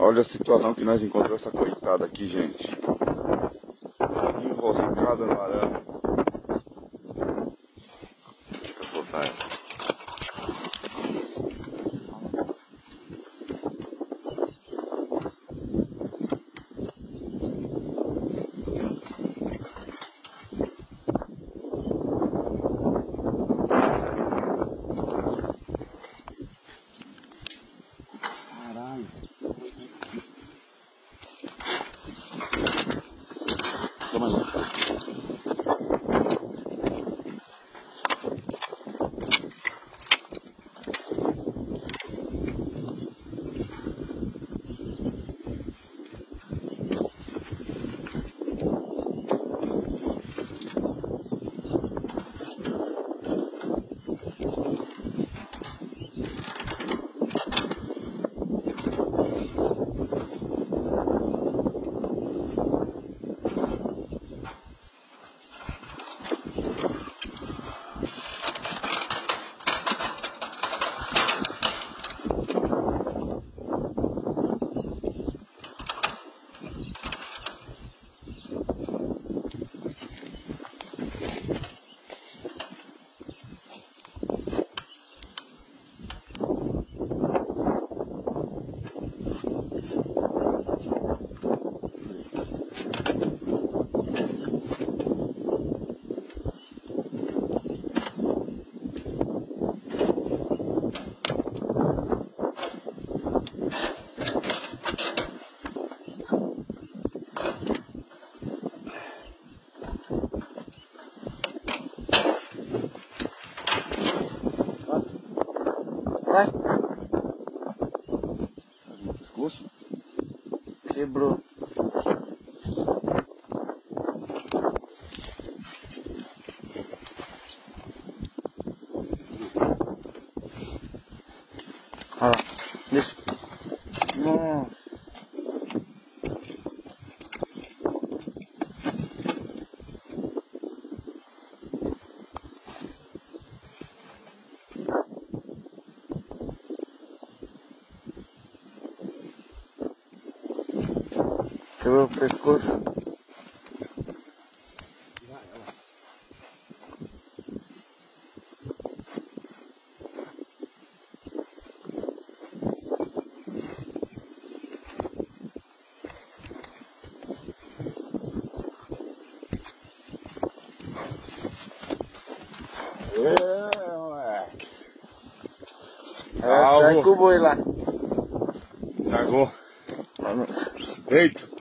Olha a situação que nós encontramos essa coitada aqui, gente. Enroscada no arame. Deixa eu soltar ela. Toma aí. Vai. No pescoço. Quebrou. Olha lá. Deixa. Nossa. Quebrou o pescoço. Moleque. Sai com o boi lá. Largou. Feito.